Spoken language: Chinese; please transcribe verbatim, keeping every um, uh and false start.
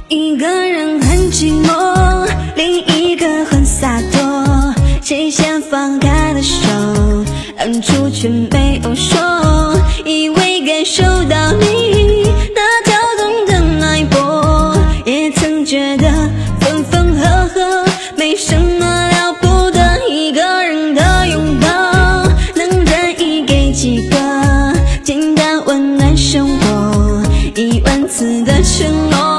一个人很寂寞，另一个很洒脱。谁先放开的手，当初却没有说，以为感受到你那跳动的脉搏，也曾觉得分分合合没什么了不得。一个人的拥抱，能任意给几个简单温暖生活，一万次的承诺。